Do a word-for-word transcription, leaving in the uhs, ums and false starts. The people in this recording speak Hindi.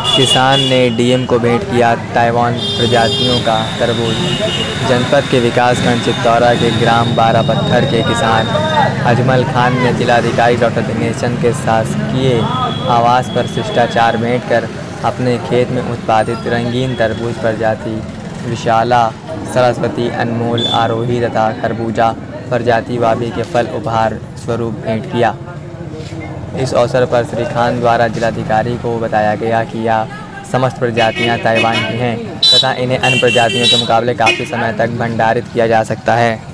किसान ने डीएम को भेंट किया ताइवान प्रजातियों का तरबूज। जनपद के विकासखंड चित्तौरा के ग्राम बारह पत्थर के किसान अजमल खान ने जिलाधिकारी डॉक्टर दिनेश चंद के शासकीय आवास पर शिष्टाचार भेंट कर अपने खेत में उत्पादित रंगीन तरबूज प्रजाति विशाला, सरस्वती, अनमोल, आरोही तथा खरबूजा प्रजाति वाबी के फल उपहार स्वरूप भेंट किया। इस अवसर पर श्री खान द्वारा जिलाधिकारी को बताया गया कि यह समस्त प्रजातियां ताइवान की हैं तथा इन्हें अन्य प्रजातियों के मुकाबले काफ़ी समय तक भंडारित किया जा सकता है।